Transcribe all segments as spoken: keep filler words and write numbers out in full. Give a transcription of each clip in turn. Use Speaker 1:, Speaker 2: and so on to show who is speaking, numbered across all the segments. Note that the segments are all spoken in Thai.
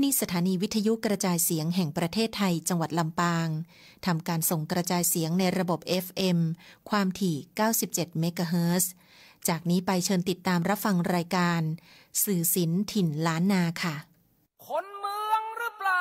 Speaker 1: มีสถานีวิทยุกระจายเสียงแห่งประเทศไทยจังหวัดลำปางทำการส่งกระจายเสียงในระบบ เอฟ เอ็ม ความถี่เก้าสิบเจ็ดเมกะเฮิรตซ์ จากนี้ไปเชิญติดตามรับฟังรายการสื่อศิลป์ถิ่นล้านนาค่ะ
Speaker 2: คนเมืองหรือเปล่า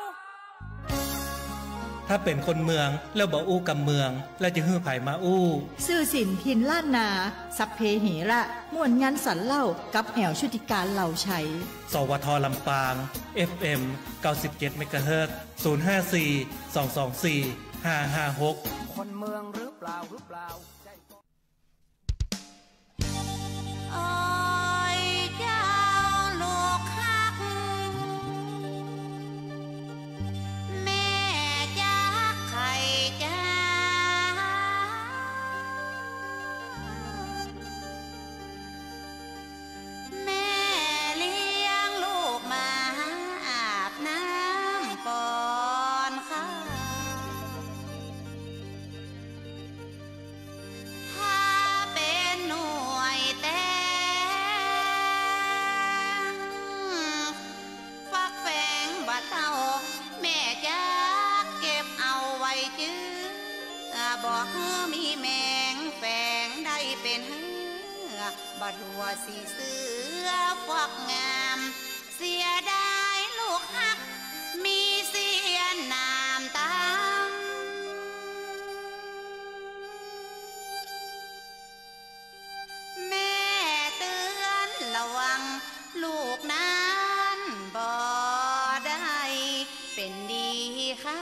Speaker 3: ถ้าเป็นคนเมืองแล้วบ่อู้กับเมืองแล้วจะฮื้อไผมาอู้
Speaker 4: สื่อศิลป์ถิ่นล้านนาสัพเพเหระม่วนงานสรรเล่ากับแอวชุติการเหล่าชัย
Speaker 3: สวทลำปาง เอฟ เอ็ม เก้าสิบเจ็ดเมกะเฮิรตซ์ ศูนย์ ห้า สี่ สอง สอง สี่ ห้า ห้า หก
Speaker 2: คนเมืองหรือเปล่าหรือเปล่า
Speaker 5: บอกมีแมงแฝงได้เป็นเหือบัดหัวสีเสือฟอกงามเสียดายลูกฮักมีเสียนามตามแม่เตือนระวังลูกนั้นบ่ได้เป็นดีค่ะ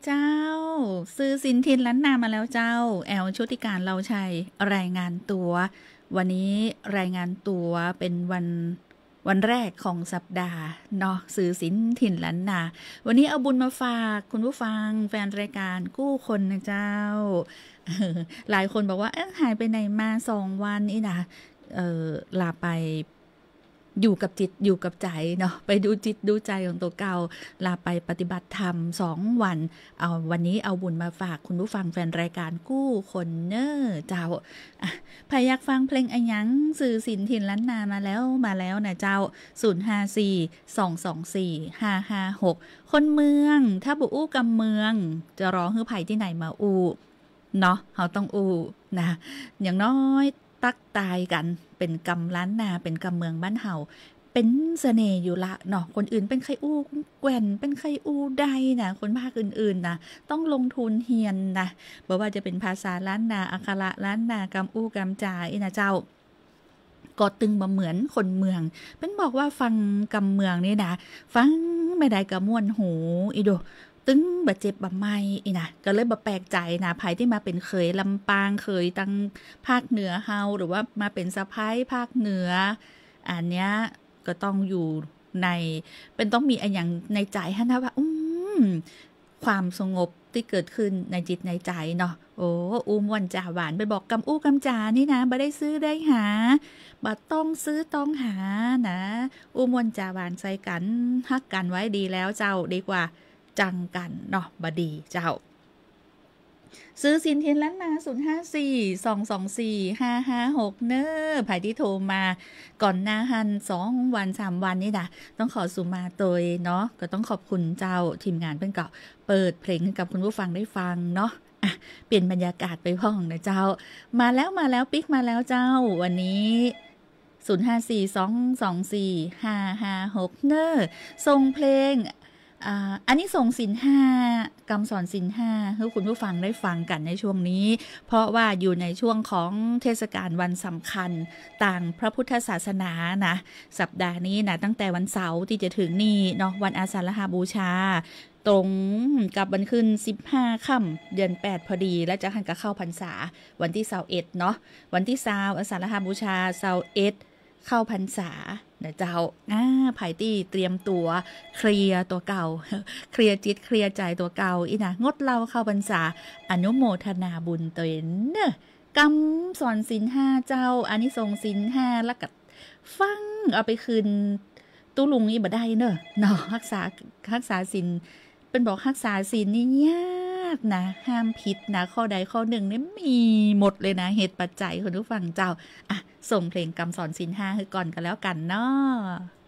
Speaker 6: เจ้าซื้อสินทินล้านนามาแล้วเจ้าแอลชุติการเราชัยรายงานตัววันนี้รายงานตัวเป็นวันวันแรกของสัปดาห์เนาะสื่อสินถิ่นล้านนาวันนี้เอาบุญมาฝากคุณผู้ฟังแฟนรายการกู้คนนะเจ้าหลายคนบอกว่าเอ๊ะหายไปไหนมาสองวันนี่นะเออลาไปอยู่กับจิตอยู่กับใจเนาะไปดูจิตดูใจของตัวเก่าลาไปปฏิบัติธรรมสองวันเอาวันนี้เอาบุญมาฝากคุณผู้ฟังแฟนรายการกู้คนเนอเจ้าอ่ะใครอยากฟังเพลงอันยังสื่อสินถิ่นล้านนามาแล้วมาแล้วนะเจ้าศูนย์ ห้า สี่ สอง สอง สี่ ห้า ห้า หกคนเมืองถ้าบุอู้กำเมืองจะร้องฮือไผ่ที่ไหนมาอู้เนาะเขาต้องอู้นะอย่างน้อยตักตายกันเป็นกำล้านนาเป็นกำเมืองบ้านเฮาเป็นเสน่ห์อยู่ละเนาะคนอื่นเป็นใครอู้แกว่นเป็นใครอู้ใดนะคนภาคอื่นๆนะต้องลงทุนเฮียนนะบอกว่าจะเป็นภาษาล้านนาอักขระล้านนากำอู้กำจาอีนะเจ้าก็ตึงมาเหมือนคนเมืองเป็นบอกว่าฟังกำเมืองนี่นะฟังไม่ได้กระม่วนหูอีโดตึงบาดเจ็บบาไม่อีนะก็เลยบ่แปลกใจนะภายที่มาเป็นเคยลำปางเคยตั้งภาคเหนือเฮาหรือว่ามาเป็นสะพ้ายภาคเหนืออันเนี้ยก็ต้องอยู่ในเป็นต้องมีอันอย่างในใจฮะนะว่าอืมความสงบที่เกิดขึ้นในจิตในใจเนาะโอ้อุ้มวันจ่าหวานไปบอกกำอู้กำจานี่นะบ่ได้ซื้อได้หาบ่ต้องซื้อต้องหานะอุ้มวันจ่าหวานใส่กันฮักกันไว้ดีแล้วเจ้าดีกว่าจังกันเนาะบดีเจ้าซื้อสินเทียนล้านนาศูนย์ ห้า สี่ สอง สอง สี่ ห้า ห้า หกเนอไผที่โทรมาก่อนหน้าหันสองวันสามวันนี่นะต้องขอสุมาโดยเนาะก็ต้องขอบคุณเจ้าทีมงานเพิ่นก็เปิดเพลงให้กับคุณผู้ฟังได้ฟังเนาะอ่ะเปลี่ยนบรรยากาศไปพ้องนะเจ้ามาแล้วมาแล้วปิ๊กมาแล้วเจ้าวันนี้ศูนย์ ห้า สี่ สอง สอง สี่ ห้า ห้า หกเนอส่งเพลงอ่าอันนี้ส่งศีลห้ากำสอนศีลห้าให้คุณผู้ฟังได้ฟังกันในช่วงนี้เพราะว่าอยู่ในช่วงของเทศกาลวันสำคัญต่างพระพุทธศาสนานะสัปดาห์นี้นะตั้งแต่วันเสาร์ที่จะถึงนี่เนาะวันอาสาฬหบูชาตรงกับวันขึ้นสิบห้าค่ำเดือนแปดพอดีและจะหันกับเข้าพรรษาวันที่ยี่สิบเอ็ดเนาะวันที่ยี่สิบอาสาฬหบูชายี่สิบเอ็ดเข้าพรรษานะเจ้าอ่าไผ่ตี้เตรียมตัวเคลียร์ตัวเก่าเคลียร์จิตเคลียร์ใจตัวเก่าอีนะงดเล่าเข้าพรรษาอนุโมทนาบุญตัวเองเนอะกำสอนศีลห้าเจ้าอานิสงส์ศีลห้าแล้วก็ฟังเอาไปคืนตู้ลุงนี่บ่ได้เนอะเนาะรักษารักษาศีลเป็นบอกรักษาศีลนี่ยากนะห้ามผิดนะข้อใดข้อหนึ่งนี่มีหมดเลยนะเหตุปัจจัยคุณผู้ฟังเจ้าอ่ะส่งเพลงกำสอนศีลห้าให้ก่อนกันแล้วกันเนาะ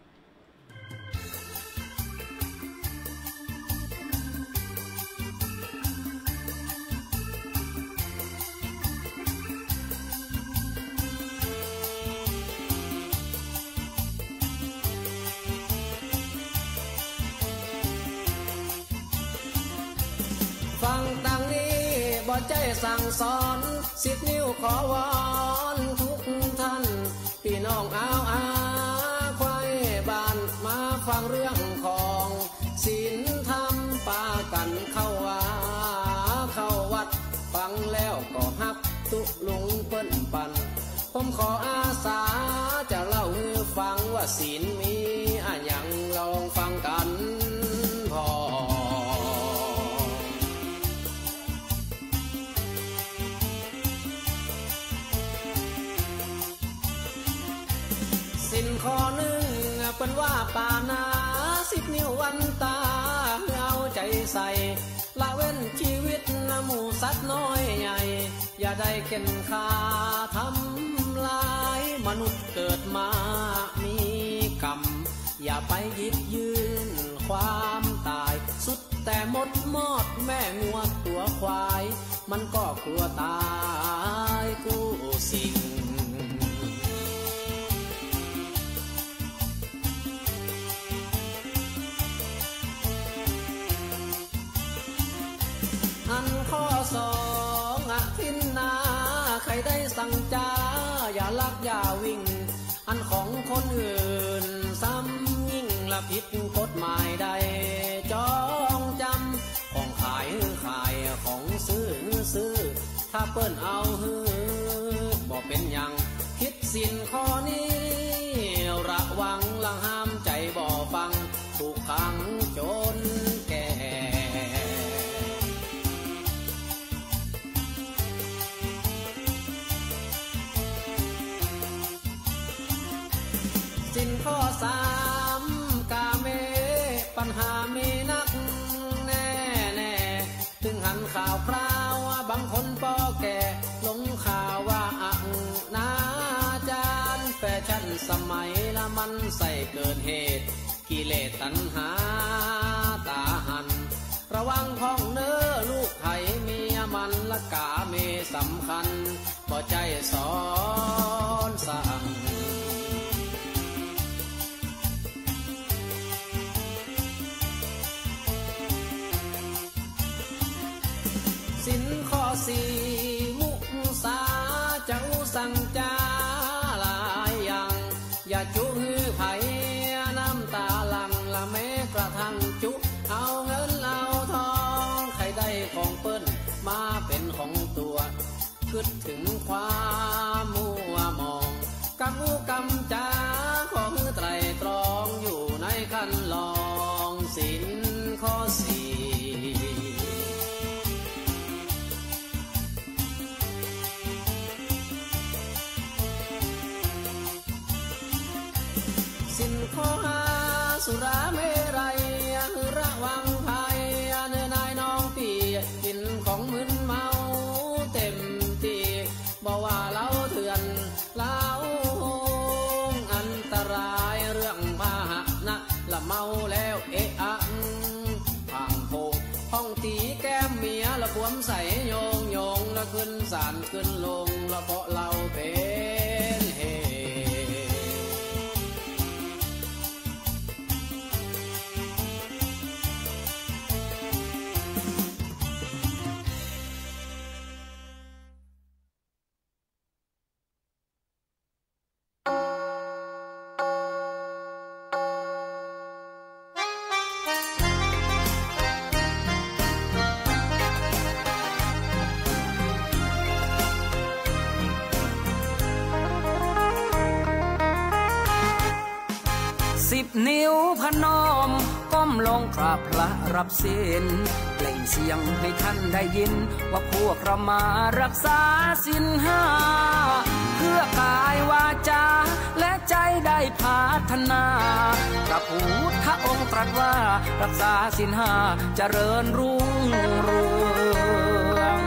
Speaker 2: ฟังดังนี้บ่ใจสั่งสอนสิบนิ้วขอวอนทุกท่านพี่น้องอ้าวอาควายบ้านมาฟังเรื่องของศีลธรรมปากันเข้าว่าเข้าวัดฟังแล้วก็ฮักตุลุงเปิ้นปันผมขออาสาจะเล่าให้ฟังว่าศีลมีอะหยังลองฟังกันพอสินข้อหนึ่งเป็นว่าปานาสิบนิ้ววันตาเอาใจใส่ละเว้นชีวิตหมู่สัตว์น้อยใหญ่อย่าได้เข็นขาทำลายมนุษย์เกิดมามีกรรมอย่าไปหยิบยืนความตายสุดแต่หมดมอดแม่งัวตัวควายมันก็กลัวตายกู้สิ่งอันข้อสองอทินนาใครได้สั่งจาอย่าลักอย่าวิ่งอันของคนอื่นซ้ำยิ่งละผิดกฎหมายใดจองจำของขายถ้าเปิ้นเอาฮือบ่เป็นหยังคิดสินข้อนี้ระวังละห้ามใจบ่ฟังถูกขังจนแก่สินข้อสามกาเมปัญหามีนักแน่แน่ถึงหันข่าวคราวบางคนปอแก่หลงข่าวว่าอักนาจารแฟชั่นสมัยละมันใส่เกินเหตุกิเลสตัณหาตาหันระวังพ้องเนื้อลูกไผ่เมียมันละกาเมสำคัญบ่ใจสอนสั่งสินข้อสี่มุสาเจ้าสั่งจาหลายอย่างอย่าจุหือไผ่น้ำตาหลังละแม้กระทั่งจุเอาเงินเอาทองใครได้ของเปิ้นมาเป็นของตัวคิดถึงความมัวมองกำมูกำจาขอหือไตรตรองอยู่ในขั้นลองสินข้อสี่สินข้อห้าสุราเมรัยระวังภัยเนื้อนายน้องปีกินของมึนเมาเต็มที่บอกว่าเล่าเถื่อนเล่าอันตรายเรื่องพาหนะละเมาแล้วเอะอะพังโพงห้องตีแก้มเมียละบวมใส่โยงโยงละขึ้นสานขึ้นลงละเพราะเราเป็นเหสิบนิ้วพนมก้มลงกราบพระรับศีลเปล่งเสียงให้ท่านได้ยินว่าพวกเรามารักษาศีลห้าเพื่อกายวาจาและใจได้พัฒนาพระพุทธองค์ตรัสว่ารักษาศีลห้าเจริญรุ่งเรือง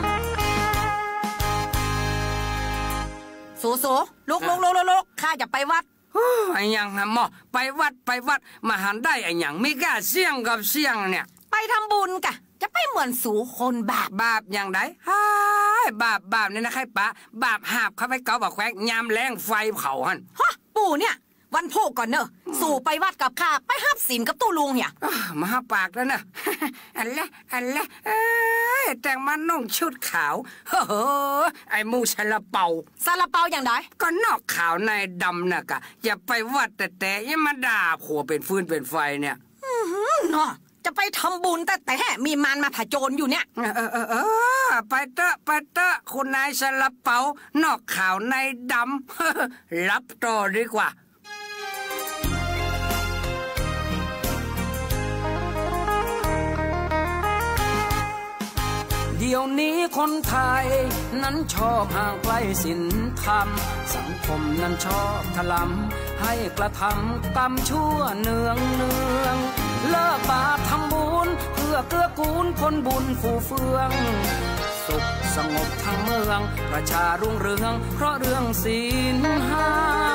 Speaker 7: สูสูลุกลุกลุกลุกข้าจะไปวัด
Speaker 8: ไอ้ยังฮะหมอไปวัดไปวัดมาหันได้ไอ้ยังไม่กล้าเสี่ยงกับเสี่ยงเนี่ย
Speaker 7: ไปทำบุญกะจะไปเหมือนสูคนบาป
Speaker 8: บาปอย่างไรฮ่าบาปบาปเนี่ยนะใครปะบาปหาบเข้าไปเกาบอกแควกยามแรงไฟเผาหัน
Speaker 7: ฮะปู่เนี่ยวันโพก่อนเนอะสู่ไปวัดกับข้าไปห้าศีลกับตู้ลุงเนี่ย
Speaker 8: มาห้าปากแล้วเนอะอันละอันละแต่งมันนุ่งชุดขาวเฮ้อไอ้มูซาลาเปา
Speaker 7: ซาลาเปาอย่างไร
Speaker 8: ก็นอกขาวในดำน่ะกะอย่าไปวัดแต่แต่ยังมาด่าผัวเป็นฟืนเป็นไฟเนี่ย
Speaker 7: เนาะจะไปทำบุญแต่แต่มีมันมาผจญอยู่เนี่ย
Speaker 8: เออเออเออไปเตอะไปเตอะคุณนายซาลาเปานอกขาวในดำรับต่อดีกว่าเดี๋ยวนี้คนไทยนั้นชอบห่างไกลศีลธรรมสังคมนั้นชอบถลำให้กระทำกรรมชั่วเนืองเนืองเลิกบาปทำบุญเพื่อเกื้อกูลคนบุญฟูเฟืองสุขสงบทั้งเมืองประชารุ่งเรืองเพราะเรื่องศีลห้า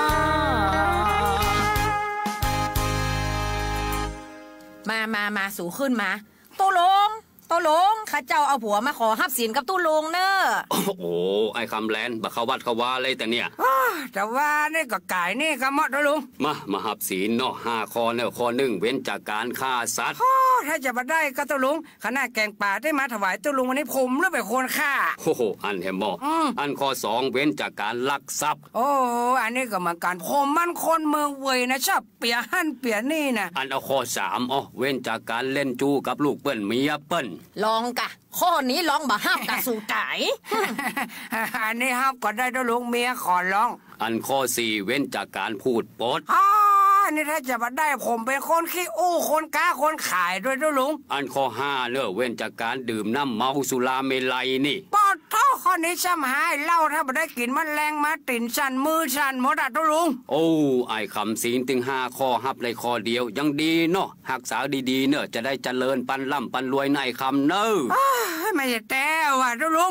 Speaker 7: มามามาสู่ขึ้นมาโตลงโตลงข้าเจ้าเอาผัวมาขอฮับศีลกับตู้ลงเนอะ
Speaker 9: โอ้โหไอ้คำแลนบักเขาวัดเขาว่าเลยแต่เนี่ย
Speaker 8: แต่ว่านี่ก็ไก่นี่ก็มอดแล้วลุง
Speaker 9: มามาฮับศีลเนาะห้าข้อเนี่ยข้อหนึ่งเว้นจากการฆ่าสัตว์
Speaker 8: ถ้าจะมาได้ก็ตู้ลุงขณะแกงป่าได้มาถวายตู้ลุงวันนี้ผมหรือเป็นคนฆ่า
Speaker 9: โอ้โหอันเห็นบ่อันข้อสองเว้นจากการลักทรัพย์
Speaker 8: โอ้อันนี้ก็เหมือนกันผมมันคนเมืองเวยนะชอบเปียหั่นเปียนี่นะ
Speaker 9: อันเอาข้อสามอ๋อเว้นจากการเล่นจู้กับลูกเปิ้นเมียเปิ้น
Speaker 7: ลองกะข้อนี้ร้องบ่ห้ามกะสู่ตาย
Speaker 8: อันนี้ห้ามก็ได้ด้วยลุงเมียขอร้อง
Speaker 9: อันข้อสี่เว้นจากการพูดปด
Speaker 8: อ๋อนี่ถ้าจะมาได้ผมเป็นคนขี้อู้คนก้าคนขายด้วยด้วยลุง
Speaker 9: อันข้อห้าเลิกเว้นจากการดื่มน้ำเมาสุราเมลัยนี่
Speaker 8: ปอดท่อข้อนี้ซ้ำหายเล่าถ้าไม่ได้กินมันแรงมาติ่นสั่นมือสั่นหมดอ่ะด้วยลุง
Speaker 9: โอ้ไอ้คำศีลถึงห้าข้อฮับเลยข้อเดียวยังดีเนาะหักษาดีๆเนอะจะได้เจริญปันล่ำปันรวยในคำเนอะ
Speaker 8: ไม่ใช่แต่ว่าด้วยลุง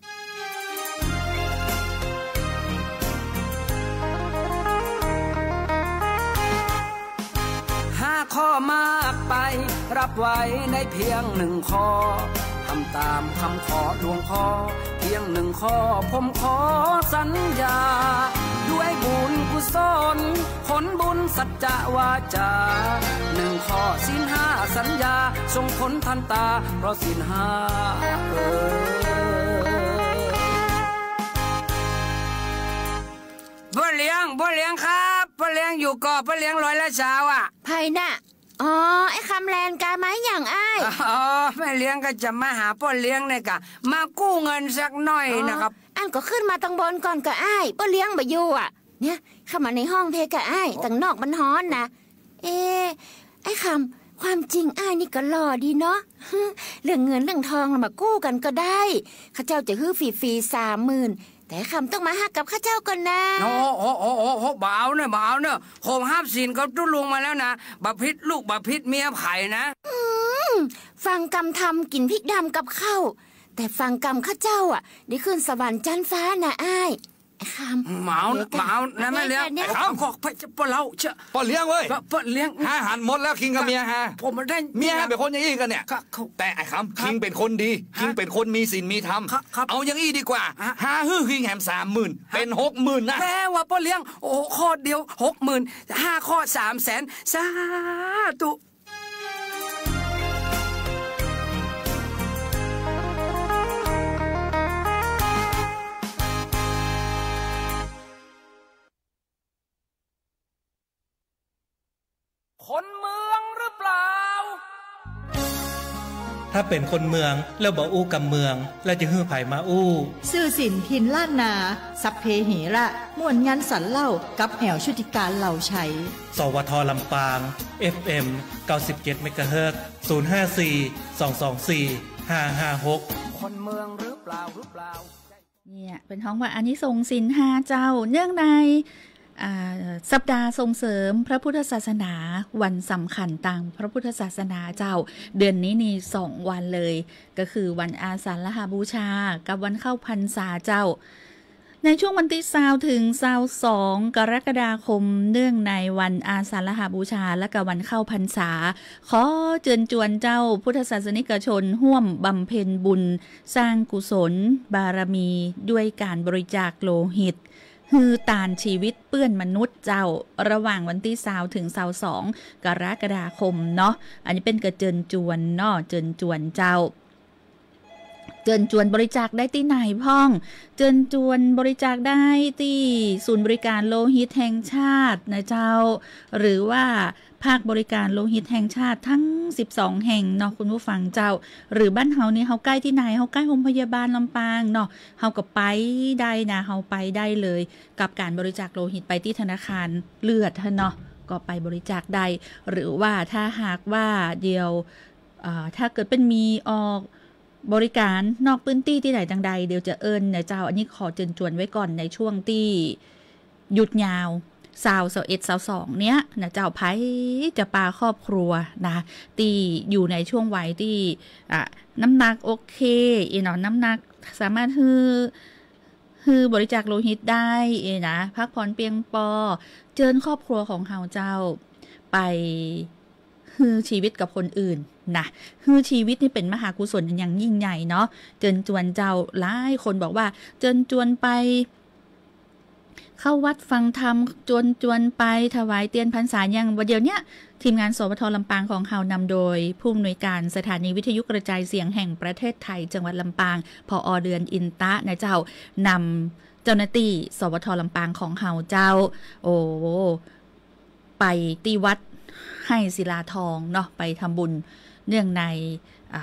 Speaker 8: ห้าข้อมากไปรับไว้ในเพียงหนึ่งข้อทำตามคำขอหลวงพ่อเพียงหนึ่งข้อผมขอสัญญาด้วยบุญกุศลผลบุญสัจจะวาจาหนึ่งข้อศีลห้าสัญญาส่งผลทันตาเพราะศีลห้าเออบ่เลี้ยงบ่เลี้ยงครับบ่เลี้ยงอยู่ก่อบ่เลี้ยงร้อยละสาวอ่ะ
Speaker 5: ไผน่ะอ๋อไอ้คำแลนกาไม้อย่างอ้าย
Speaker 8: อ๋อแม่เลี้ยงก็จะมาหาพ่อเลี้ยงเนี่ยกะมากู้เงินสักหน่อยนะครับ
Speaker 5: อันก็ขึ้นมาตังบนก่อนก็อ้ายพ่อเลี้ยงบ่อยู่อ่ะเนี่ยเข้ามาในห้องเพกะอ้ายตังนอกมันฮ้อนนะเอ๊ไอ้คำความจริงอ้ายนี่ก็หล่อดีเนาะเรื่องเงินเรื่องทองมากู้กันก็ได้ข้าเจ้าจะฮื้อฟรีๆ สามหมื่นแต่คำต้องมาฮักกับข้าเจ้าก่อนนะ
Speaker 8: โอ้โอ้โอ้โอ้โอ้บ่าวเนี่ยบ่าวเนี่ยผมห้ามศีลกับตุ้ลุงมาแล้วนะบะพิษลูกบะพิษเมียไผ่นะ
Speaker 5: อืมฟังกำทำกินพริกดำกับข้าวแต่ฟังกำข้าเจ้าอ่ะได้ขึ้นสวรรค์จันฟ้านะอ้ายไอ้คำ
Speaker 8: หมาหมานะแม่เลี้ยงไอ้คำขอไปจะปเราเช
Speaker 10: ปอเลี้ยงเว้ย
Speaker 8: ปอเลี้ยง
Speaker 10: หาหันหมดแล้วคิงกับเมียฮะ
Speaker 8: ผมมาได้
Speaker 10: เมียเป็นคนอย่างนี้กันเนี่ยแต่ไอ้คำคิงเป็นคนดีคิงเป็นคนมีศีลมีธรรมเอาอย่างนี้ดีกว่าหาฮื้อคิงแหมสามหมื่นเป็นหกหมื่นนะ
Speaker 8: แม่ว่าปอเลี้ยงโอ้ข้อเดียวหกหมื่นห้าข้อสามแสนสาธุคนเมืองหรือเปล่า
Speaker 3: ถ้าเป็นคนเมืองแล้วบ่อู้กับเมืองแล้วจะฮื้อไผมาอู้
Speaker 4: ซื่อสินทินล้านนาสัพเพเหระม่วนงานสันเล่ากับแอวชุติการเหล่าชัย
Speaker 3: สวทลำปาง เอฟ เอ็ม เก้าสิบเจ็ด เมกะเฮิรตซ์ ศูนย์ ห้า สี่ สอง สอง สี่ ห้า ห้า หก
Speaker 8: คนเมืองหรือเปล่าหรือเปล่า
Speaker 6: เนี่ยเป็นท้องว่าอานิสงส์ศีลห้าเจ้าเนื่องในสัปดาห์ส่งเสริมพระพุทธศาสนาวันสำคัญตามพระพุทธศาสนาเจ้าเดือนนี้นี่สองวันเลยก็คือวันอาสาฬหบูชากับวันเข้าพรรษาเจ้าในช่วงวันที่ยี่สิบถึงยี่สิบสองกรกฎาคมเนื่องในวันอาสาฬหบูชาและก็วันเข้าพรรษาขอเชิญชวนเจ้าพุทธศาสนิกชนร่วมบำเพ็ญบุญสร้างกุศลบารมีด้วยการบริจาคโลหิตฮือตานชีวิตเปื้อนมนุษย์เจ้าระหว่างวันที่ยี่สิบถึงยี่สิบสองกรกฎาคมเนาะอันนี้เป็นกระเจิญจวนเนาะเจิญจวนเจ้าเจิญจวนบริจาคได้ที่ไหนพ่องเจิญจวนบริจาคได้ที่ศูนย์บริการโลหิตแห่งชาตินะเจ้าหรือว่าภาคบริการโลหิตแห่งชาติทั้งสิบสองแห่งเนาะคุณผู้ฟังเจ้าหรือบ้านเฮานี่เฮาใกล้ที่ไหนเฮาใกล้โรงพยาบาลลำปางเนาะเฮาก็ไปได้นะเฮาไปได้เลยกับการบริจาคโลหิตไปที่ธนาคารเลือดเนาะก็ไปบริจาคได้หรือว่าถ้าหากว่าเดียวถ้าเกิดเป็นมีออกบริการนอกพื้นที่ที่ไหนจังใดเดี๋ยวจะเอิ้นนะเจ้าอันนี้ขอเชิญชวนไว้ก่อนในช่วงที่หยุดยาวสาวสาวเอ็ดสาวสองเนี้ยนะเจ้าไพ่จะปาครอบครัวนะที่อยู่ในช่วงวัยที่อ่ะน้ำหนักโอเคอีเนาะน้ำหนักสามารถฮือฮือบริจาคโลหิตได้เอนะพักผ่อนเพียงพอเชิญครอบครัวของเฮาเจ้าไปฮือชีวิตกับคนอื่นนะฮือชีวิตนี่เป็นมหากุศลอย่างยิ่งใหญ่เนาะเชิญชวนเจ้าหลายคนบอกว่าเชิญชวนไปเข้าวัดฟังธรรมจวนจวนไปถวายเตียนพรรษาอย่างวันเดียวเนี้ยทีมงานสวทลำปางของเฮานำโดยผู้อำนวยการสถานีวิทยุกระจายเสียงแห่งประเทศไทยจังหวัดลำปางผอ.เดือนอินตะนะเจ้านำเจ้าหน้าที่สวทลำปางของเฮาเจ้าโอ้ไปที่วัดให้ศิลาทองเนาะไปทำบุญเนื่องใน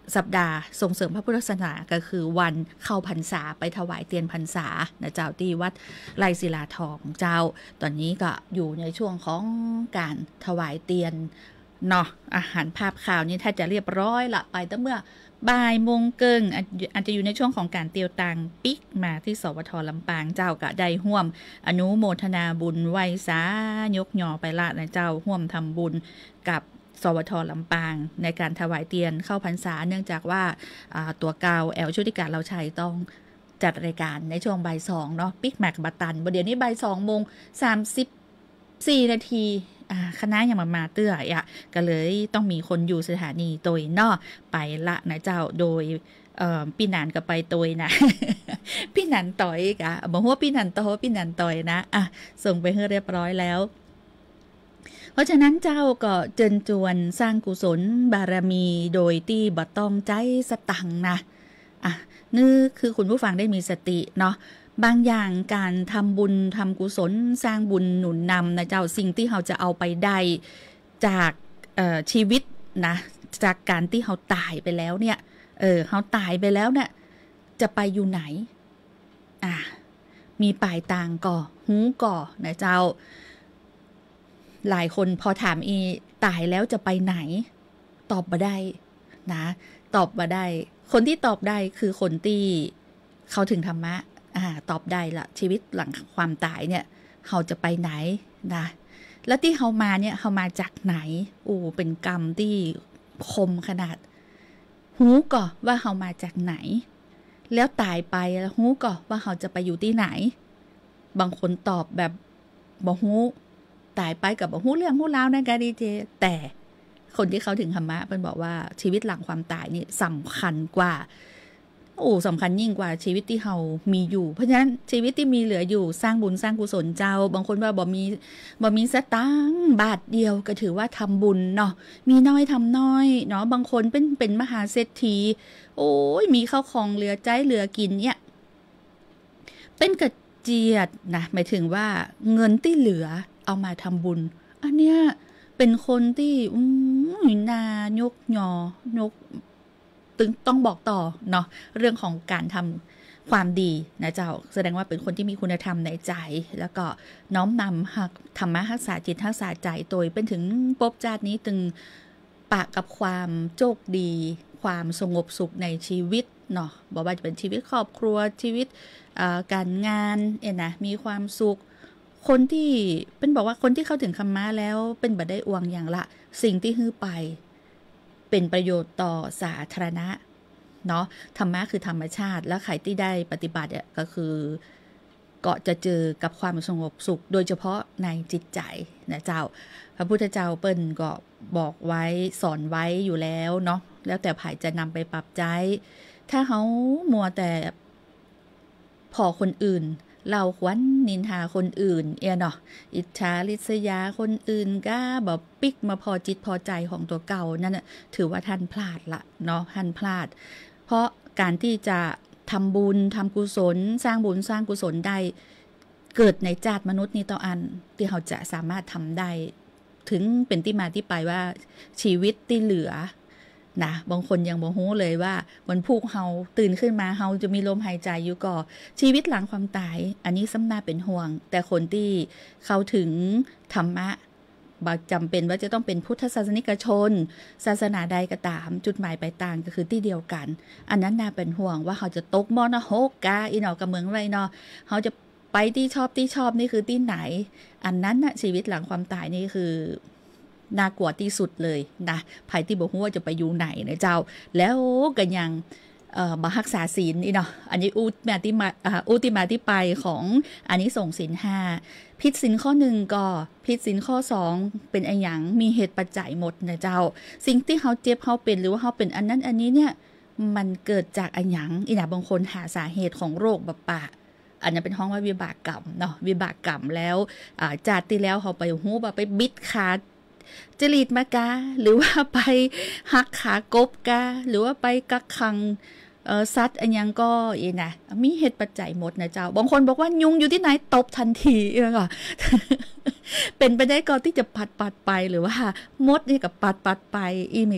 Speaker 6: สัปดาห์ส่งเสริมพระพุทธศาสนาก็คือวันเข้าพรรษาไปถวายเทียนพรรษานะเจ้าที่วัดไร่ศิลาทองเจ้าตอนนี้ก็อยู่ในช่วงของการถวายเทียนเนาะอาหารภาพข่าวนี้ถ้าจะเรียบร้อยละไปตั้งเมื่อบ่ายโมงเกิงอาจจะอยู่ในช่วงของการเตียวตังปิกมาที่สวทลำปางเจ้ากะได้ห่วมอนุโมทนาบุญไหว้สายกหย่อไปละนะเจ้าห่วมทำบุญกับสวทลำปางในการถวายเทียนเข้าพรรษาเนื่องจากว่าตัวกาวแอลชุติการเราชัยต้องจัดรายการในช่วงบ่ายสองเนาะปิกแมกบัตตันเดี๋ยวนี้บ่ายสองโมงสามสิบสี่นาทีคณะยังมามาเตื้ออ่ะก็เลยต้องมีคนอยู่สถานีโดยนอกไปละนะเจ้าโดยพี่นันก็ไปตัวนะ พี่นันต่อยกะบอกว่าพี่นันโตพี่นันต่อยนะอ่ะส่งไปให้เรียบร้อยแล้วเพราะฉะนั้นเจ้าก็เจิญจวนสร้างกุศลบารมีโดยที่บ่ต้องใจสตังนะอ่ะนี่คือคุณผู้ฟังได้มีสติเนาะบางอย่างการทำบุญทำกุศลสร้างบุญหนุนนำนะเจ้าสิ่งที่เราจะเอาไปได้จากชีวิตนะจากการที่เราตายไปแล้วเนี่ยเออเราตายไปแล้วเนี่ยจะไปอยู่ไหนอ่ะมีปลายตางก่อหูก่อนะเจ้าหลายคนพอถามอีตายแล้วจะไปไหนตอบมาได้นะตอบมาได้คนที่ตอบได้คือคนที่เขาถึงธรรมะอ่าตอบได้ละชีวิตหลังความตายเนี่ยเขาจะไปไหนนะแล้วที่เขามาเนี่ยเขามาจากไหนโอ้เป็นกรรมที่คมขนาดหูก่อว่าเขามาจากไหนแล้วตายไปแล้วหูก่อว่าเขาจะไปอยู่ที่ไหนบางคนตอบแบบบ่หูตายไปกับบ่หูเรื่องหูราวนะกะดีเจแต่คนที่เขาถึงธรรมะเป็นบอกว่าชีวิตหลังความตายนี่สำคัญกว่าโอ้สำคัญยิ่งกว่าชีวิตที่เรามีอยู่เพราะฉะนั้นชีวิตที่มีเหลืออยู่สร้างบุญสร้างกุศลเจ้าบางคนว่าบ่มีบ่มีสตางค์บาทเดียวก็ถือว่าทำบุญเนาะมีน้อยทำน้อยเนาะบางคนเป็นเป็นมหาเศรษฐีโอ้ยมีข้าวของเหลือใจเหลือกินเนี่ยเป็นกระเจียดนะหมายถึงว่าเงินที่เหลือเอามาทำบุญอันเนี้ยเป็นคนที่อืมนายกยอยกตึงต้องบอกต่อเนาะเรื่องของการทำความดีนะเจ้าแสดงว่าเป็นคนที่มีคุณธรรมในใจแล้วก็น้อมนำหักธรรมะรักษาจิตรักษาใจโดยเป็นถึงภพชาตินี้ตึงปะกับความโชคดีความสงบสุขในชีวิตเนาะบอกว่าจะเป็นชีวิตครอบครัวชีวิตการงานเอ็นนะมีความสุขคนที่เป็นบอกว่าคนที่เข้าถึงธรรมะแล้วเป็นบัดได้อวงอย่างละสิ่งที่ฮื้อไปเป็นประโยชน์ต่อสาธารณะเนาะธรรมะคือธรรมชาติแล้วใครที่ได้ปฏิบัติเนี่ยก็คือก็จะเจอกับความสงบสุขโดยเฉพาะในจิตใจนะเจ้าพระพุทธเจ้าเปิ้ลก็บอกไว้สอนไว้อยู่แล้วเนาะแล้วแต่ไผ่จะนำไปปรับใจถ้าเขามัวแต่พอคนอื่นเราควันนินทาคนอื่นเอเนาะอิจฉาริษยาคนอื่นก็แบบปิกมาพอจิตพอใจของตัวเก่านั่นน่ะถือว่าท่านพลาดละเนาะท่านพลาดเพราะการที่จะทำบุญทำกุศลสร้างบุญสร้างกุศลได้เกิดในชาติมนุษย์นี้ต่ออันที่เขาจะสามารถทำได้ถึงเป็นที่มาที่ไปว่าชีวิตที่เหลือนะบางคนยังบ่ฮู้เลยว่าวันพุกเฮาตื่นขึ้นมาเฮาจะมีลมหายใจอยู่ก่อชีวิตหลังความตายอันนี้สำน่าเป็นห่วงแต่คนที่เข้าถึงธรรมะบ่จำเป็นว่าจะต้องเป็นพุทธศาสนิกชนศาสนาใดก็ตามจุดหมายปลายทางก็คือที่เดียวกันอันนั้นน่าเป็นห่วงว่าเขาจะตกมรณะกาอีหนอกับเมืองไรเนาะเขาจะไปที่ชอบที่ชอบนี่คือที่ไหนอันนั้นน่ะชีวิตหลังความตายนี่คือน่ากลัวที่สุดเลยนะภัยที่บอกว่าจะไปอยู่ไหนนะเจ้าแล้วก็ยังมารักษาศีลนี่เนาะอันนี้อุติมาที่มาอุติมาที่ไปของอันนี้ส่งศีลห้าผิดศีลข้อหนึ่งก็ผิดศีลข้อสองเป็นอันหยังมีเหตุปัจจัยหมดนะเจ้าสิ่งที่เขาเจ็บเขาเป็นหรือว่าเขาเป็นอันนั้นอันนี้เนี่ยมันเกิดจากอันหยังอีน่ะบางคนหาสาเหตุของโรคแบบปะอันนั้นเป็นห้องว่าวิบากกรรมเนาะวิบากกรรมแล้วจากที่แล้วเขาไปหู้ไปบิดขาจริตมากาหรือว่าไปหักขากบกาหรือว่าไปกักขังเอ่อซัดอันยังก็อีนะมีเหตุปัจจัยหมดนะเจ้าบางคนบอกว่ายุงอยู่ที่ไหนตบทันทีเออก็เป็นไปได้ก็ที่จะปัดปัดไปหรือว่ามดนี่กับปัดปัดไปอีมีก็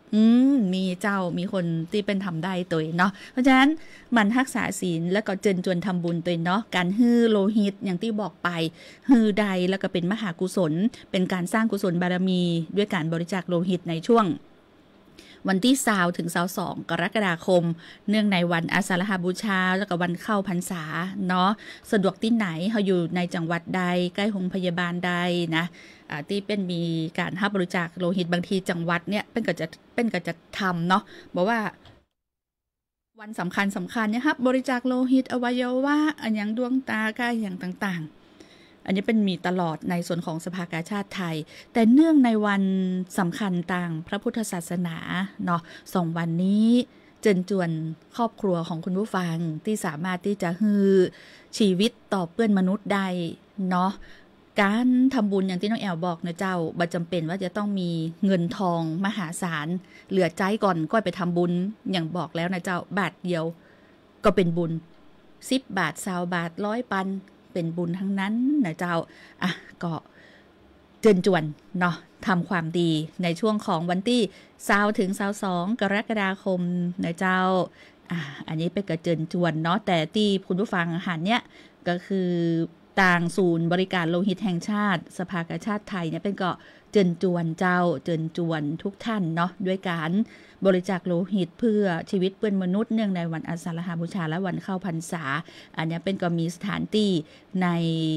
Speaker 6: อืมมีเจ้ามีคนที่เป็นทำได้ตัวเนาะเพราะฉะนั้นมันรักษาศีลแล้วก็เจิญจวนทำบุญตัวเนาะการฮื้อโลหิตอย่างที่บอกไปฮื้อใดแล้วก็เป็นมหากุศลเป็นการสร้างกุศลบารมีด้วยการบริจาคโลหิตในช่วงวันที่ยี่สิบถึงยี่สิบสองกรกฎาคมเนื่องในวันอาสาฬหบูชาแล้วก็วันเข้าพรรษาเนาะสะดวกที่ไหนเฮาอยู่ในจังหวัดใดใกล้โรงพยาบาลใดนะอ่าที่เป็นมีการรับบริจาคโลหิตบางทีจังหวัดเนี่ยเป็นก็จะเป็นก็จะทำเนาะบอกว่าวันสำคัญสำคัญเนี่ยครับบริจาคโลหิตอวัยวะอันอย่างดวงตากายอย่างต่างๆอันนี้เป็นมีตลอดในส่วนของสภากาชาติไทยแต่เนื่องในวันสำคัญต่างพระพุทธศาสนาเนาะสองวันนี้เจิญจวนครอบครัวของคุณผู้ฟังที่สามารถที่จะฮือชีวิตต่อเพื่อนมนุษย์ได้เนาะการทำบุญอย่างที่น้องแอลบอกนะเจ้าบ่จำเป็นว่าจะต้องมีเงินทองมหาศาลเหลือใจก่อนก็ไปทำบุญอย่างบอกแล้วนะเจ้าบาทเดียวก็เป็นบุญสิบบาทยี่สิบบาทร้อยปันเป็นบุญทั้งนั้นนะเจ้าอ่ะก็เจิญจวนเนาะทำความดีในช่วงของวันที่ยี่สิบถึงยี่สิบสองกรกฎาคมนะเจ้าอ่ะอันนี้เป็นกระเจิญจวนเนาะแต่ที่คุณผู้ฟังอาหารเนี้ยก็คือต่างศูนย์บริการโลหิตแห่งชาติสภากาชาติไทยเนี่ยเป็นก็เจิญจวนเจ้าเจิญจวนทุกท่านเนาะด้วยการบริจาคโลหิตเพื่อชีวิตเพื่อนมนุษย์เนื่องในวันอาสาฬหบูชาและวันเข้าพรรษาอันนี้เป็นก็มีสถานที่ใน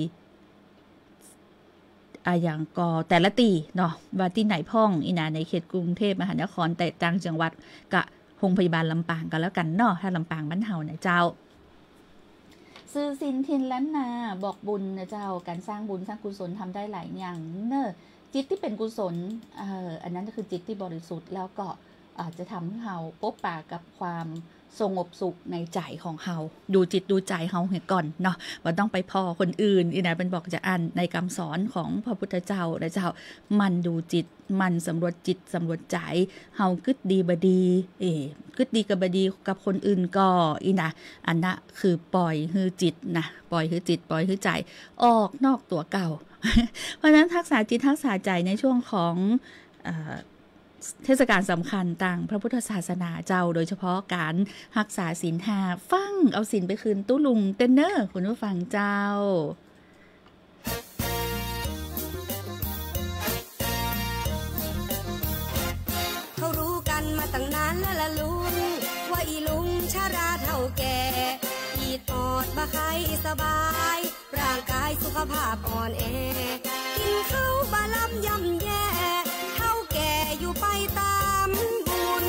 Speaker 6: อ่าอย่างก็แต่ละตีเนาะว่าที่ไหนพ่องอีนาในเขตกรุงเทพมหานครแต่ต่างจังหวัดกะโรงพยาบาลลำปางกันแล้วกันเนาะถ้าลำปางบ้านเฮานะเจ้าซื้อสินทินล้านนาบอกบุญนะเจ้าการสร้างบุญสร้างกุศลทำได้หลายอย่างเนอะจิตที่เป็นกุศลเอ่ออันนั้นก็คือจิตที่บริสุทธิ์แล้วก็อาจจะทำให้เราพบปะกับความสงบสุขในใจของเราดูจิตดูใจเราเหี่ยก่อนเนาะว่าต้องไปพอคนอื่นอีนะเป็นบอกจะอ่านในคำสอนของพระพุทธเจ้านะเจ้ามันดูจิตมันสำรวจจิตสำรวจใจเฮากึดดีบดีเอ๋กึดดีกับบดีกับคนอื่นก็อีนะอันน่ะคือปล่อยฮือจิตนะปล่อยฮือจิตปล่อยฮือใจออกนอกตัวเก่า เพราะฉะนั้นทักษะจิตทักษะใจในช่วงของเอ่อเทศกาลสำคัญต่างพระพุทธศาสนาเจ้าโดยเฉพาะการรักษาศีลห้าฟังเอาศีลไปคืนตู้ลุงเต้นเนอร์คุณผู้ฟังเจ้า
Speaker 11: เขารู้กันมาตั้งนานแล้วล่ะลุงว่าอีลุงชาราเท่าแก่อีดอดบ่ใครสบายร่างกายสุขภาพอ่อนแอกินข้าวบาลำย่ำแย่แก่อยู่ไปตามบุญ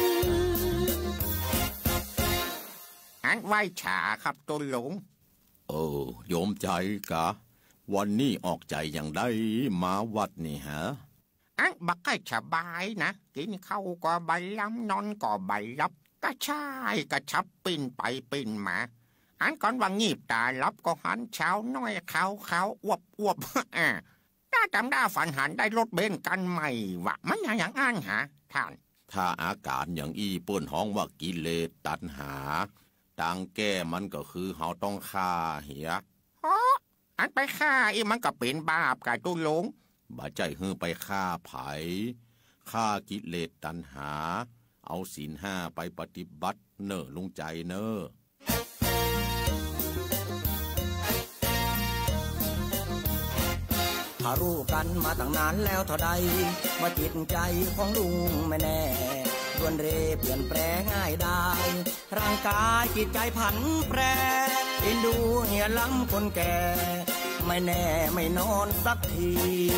Speaker 12: อันไหว้ฉาครับต้นหลง
Speaker 13: เออโยมใจกะวันนี้ออกใจอย่างได้มาวัดนี่ฮะ
Speaker 12: อันบักให้สบายนะกินข้าวก็ใบล้ำนอนก็ใบลับก็ใช่ก็ชับปิ่นไปปิ่นมาอันก่อนว่างีบตาลับก็หันเช้าน้อยเขาเขาอวบอวบอ่าถ้าจำได้ฝันหันได้รถเบนซ์กันใหม่วะมันอย่างอย่างอ่านหาท่าน
Speaker 13: ถ้าอาการอย่างอีเปิ้นห้องว่ากิเลสตัณหาต่างแก้มันก็คือเฮาต้องฆ่าเหีย
Speaker 12: อ๋ออันไปฆ่าอีมันก็เป็นบาปกับตุ้ลง
Speaker 13: บ่ใจฮือไปฆ่าไผฆ่ากิเลสตัณหาเอาศีลห้าไปปฏิบัติเน้อลุงใจเน้อ
Speaker 14: ถ้ารู้กันมาตั้งนานแล้วเท่าใดว่าจิตใจของลุงไม่แน่รวนเรเปลี่ยนแปลงง่ายได้ร่างกายจิตใจผันแปรเอ็นดูเหี่ยล้ำคนแก่ไม่แน่ไม่นอนสักที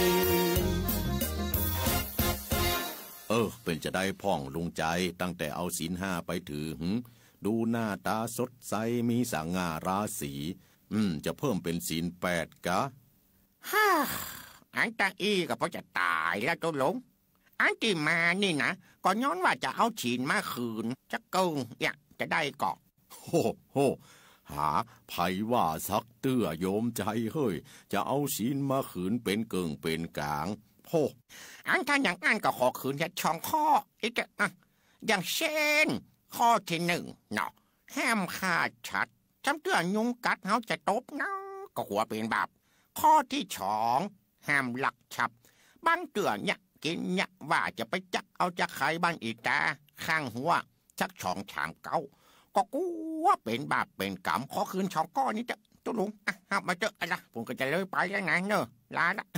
Speaker 13: เออเป็นจะได้พ่องลุงใจตั้งแต่เอาศีลห้าไปถือหึดูหน้าตาสดใสมีสง่าราศีอืมจะเพิ่มเป็นศีลแปดกะ
Speaker 12: ฮ่าอันตาอีก็พอจะตายแล้วตัวหลงอันที่มานี่นะก็ย้อนว่าจะเอาฉีนมาคืนจะเกิงอยากจะได้เกาะ
Speaker 13: โหโหหาไผว่าสักเตื้อโยมใจเฮ้ยจะเอาศีลมาคืนเป็นเกิงเป็นกลางโห
Speaker 12: อันถ้าอย่างอันก็ขอคืนแค่ช่องข้ออีกอ่ะอย่างเช่นข้อที่หนึ่งเนาะห้ามฆ่าชัดจำเตื้อยุงกัดเขาจะตบเนาะก็หัวเป็นบาปข้อที่สองห้ามลักทรัพย์บางเตือนเนี่ยกินเนี่ยว่าจะไปจักเอาจากใครบ้านอีตาข้างหัวชักช่องชามเก้าก็กูว่าเป็นบาปเป็นกรรมขอคืนช่องก้อนนี้จะตัวลุงอ่ะเอามาเจออะไรผมก็จะเลยไปแล้วไงเนอะลาละ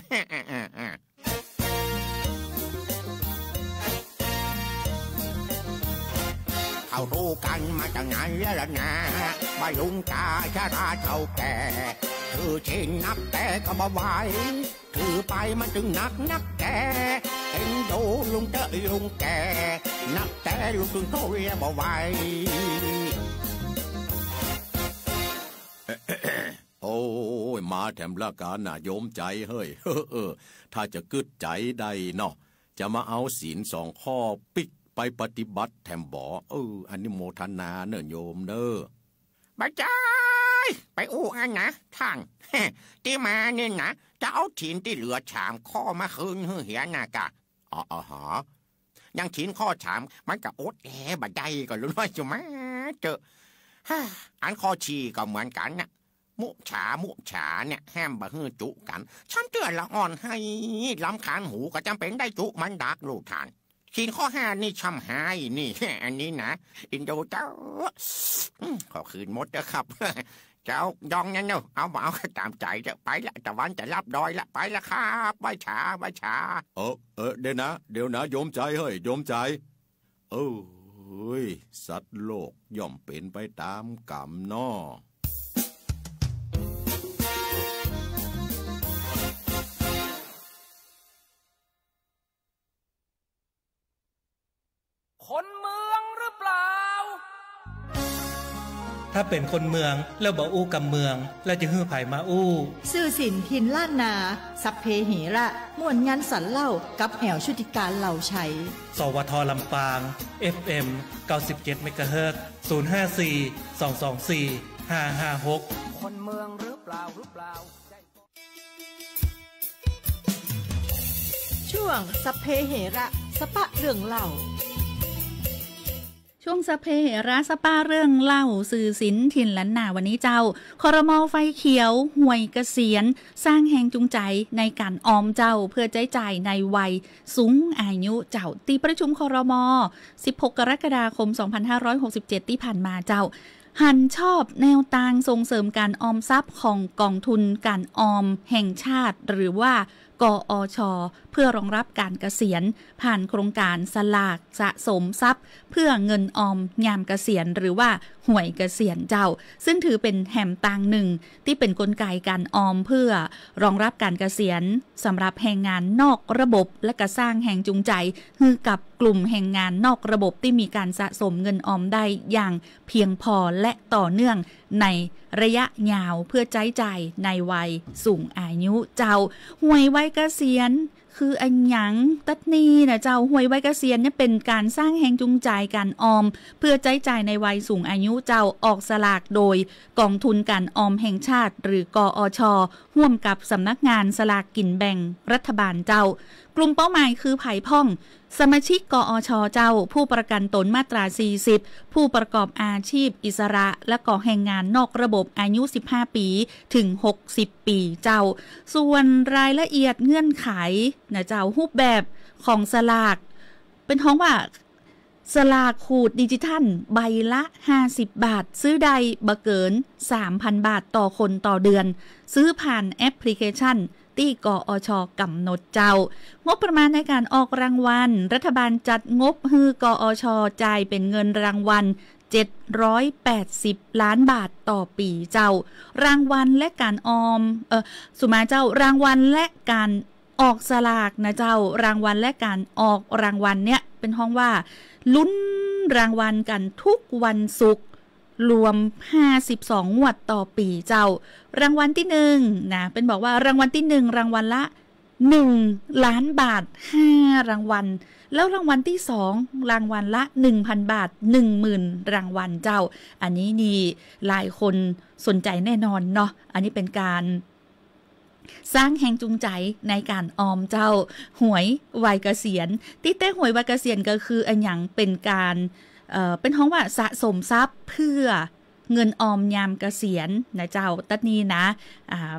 Speaker 12: เขารู้กันมาตั้งนานแล้วนะว่าลุงตาชราเท่าแก่ถือเช่นนับแต่ก็บ่ไหวถือไปมันจึงหนักนักแก่เอ็นดูลุงเตอลุงแก่นับแต่ลุงถึงโตเรียบ่ไหว
Speaker 13: โอ้ยมาแถมละการน่ะโยมใจเฮ้ยเออถ้าจะกึดใจได้เนาะจะมาเอาศีลสองข้อปิกไปปฏิบัติแถมบ่เอออันนี้โมทนาเนอะโยมเนอะ
Speaker 12: บ้าใจไปอู้อันนะท่านที่มาเนี่ยนะจะเอาถิ่นที่เหลือฉามข้อมาคืนเหียนากะอ๋อฮะยังถิ่นข้อฉามมันก็อดแอบบัดใจก็รู้ว่าจะมาเจออันข้อชีก็เหมือนกันนะมุฉามุฉาเนี่ยแฮมบะฮือจุกันฉันเตือนละอ่อนให้ลำคาญหูก็จำเป็นได้จุมันดักลูกทานขีนข้อห้านี่ช่ำหายนี่อันนี้นะอินโดเจ้าขอคืนหมดนะครับเจ้ายองนั่นเนาะเอาเอาตามใจจะไปละตะวันจะรับดอยละไปละครับไว้ช้าไว้ช้า
Speaker 13: เออเออเดี๋ยวนะเดี๋ยวนะโยมใจเฮ้ยโยมใจเออเฮ้ยสัตว์โลกย่อมเป็นไปตามกรรมน้อ
Speaker 8: คนเมืองหรือเปล่า
Speaker 3: ถ้าเป็นคนเมืองแล้วบ่อู้กับเมืองแล้วจะฮื้อไผมาอู้
Speaker 4: ซื่อสินทินล้านนาสัพเพเหระม่วนงานสันเล่ากับแอวชุติการเหล่าชัย
Speaker 3: สวทลำปาง เอฟ เอ็ม เก้าสิบเจ็ด เมกะเฮิรตซ์ ศูนย์ ห้า สี่ สอง สอง สี่ ห้า ห้า หก
Speaker 8: คนเมืองหรือเปล่าหรือเปล่า
Speaker 4: ช่วงสัพเพเหระสปะเรื่องเล่า
Speaker 6: ช่วงสเพเหระสปาเรื่องเล่าสื่อศิลป์ถิ่นล้านนาวันนี้เจ้าครม.ไฟเขียวห่วยเกษียณสร้างแรงจูงใจในการออมเจ้าเพื่อใช้จ่ายในวัยสูงอายุเจ้าตีประชุมครม.สิบหกกรกฎาคมสองพันห้าร้อยหกสิบเจ็ดที่ผ่านมาเจ้าหันชอบแนวทางส่งเสริมการออมทรัพย์ของกองทุนการออมแห่งชาติหรือว่ากอช.เพื่อรองรับการเกษียณผ่านโครงการสลากสะสมทรัพย์เพื่อเงินออมยามเกษียณหรือว่าหวยเกษียณเจ้าซึ่งถือเป็นแหมต่างหนึ่งที่เป็นกลไกการออมเพื่อรองรับการเกษียณสำหรับแรงงานนอกระบบและก็สร้างแรงจูงใจให้กับกลุ่มแรงงานนอกระบบที่มีการสะสมเงินออมได้อย่างเพียงพอและต่อเนื่องในระยะยาวเพื่อใช้จ่ายในวัยสูงอายุเจ้าหวยวัยเกษียณคืออันหยังตัดนี้นะเจ้าหวยวัยเกษียณเนี่ยเป็นการสร้างแรงจูงใจการออมเพื่อใช้จ่ายในวัยสูงอายุเจ้าออกสลากโดยกองทุนการออมแห่งชาติหรือกอช.ร่วมกับสำนักงานสลากกินแบ่งรัฐบาลเจ้ากลุ่มเป้าหมายคือไผ่พ่องสมาชิกกอช.เจ้าผู้ประกันตนมาตราสี่สิบผู้ประกอบอาชีพอิสระและก่อแรงงานนอกระบบอายุสิบห้าปีถึงหกสิบปีเจ้าส่วนรายละเอียดเงื่อนไขนะเจ้ารูปแบบของสลากเป็นท้องว่าสลากขูดดิจิทัลใบละห้าสิบบาทซื้อใดบ่เกิน สามพัน บาทต่อคนต่อเดือนซื้อผ่านแอปพลิเคชันที่กอช.กำหนดเจ้างบประมาณในการออกรางวัลรัฐบาลจัดงบให้กอช.จ่ายเป็นเงินรางวัลเจ็ดร้อยแปดสิบล้านบาทต่อปีเจ้ารางวัลและการออมเออสุมาเจ้ารางวัลและการออกสลากนะเจ้ารางวัลและการออกรางวัลเนี่ยเป็นห้องว่าลุ้นรางวัลกันทุกวันศุกร์รวมห้าสิบสองงวดต่อปีเจ้ารางวัลที่หนึ่งนะเป็นบอกว่ารางวัลที่หนึ่งรางวัลละหนึ่งล้านบาทห้ารางวัลแล้วรางวัลที่สองรางวัลละ หนึ่งพัน บาท หนึ่งหมื่น รางวัลเจ้าอันนี้นี่หลายคนสนใจแน่นอนเนาะอันนี้เป็นการสร้างแรงจูงใจในการออมเจ้าหวยวัยเกษียณที่เต้หวยวัยเกษียณก็คืออันหยังเป็นการเอ่อเป็นห้องว่าสะสมทรัพย์เพื่อเงินออมยามเกษียณนะเจ้าตัดนี้นะอ่า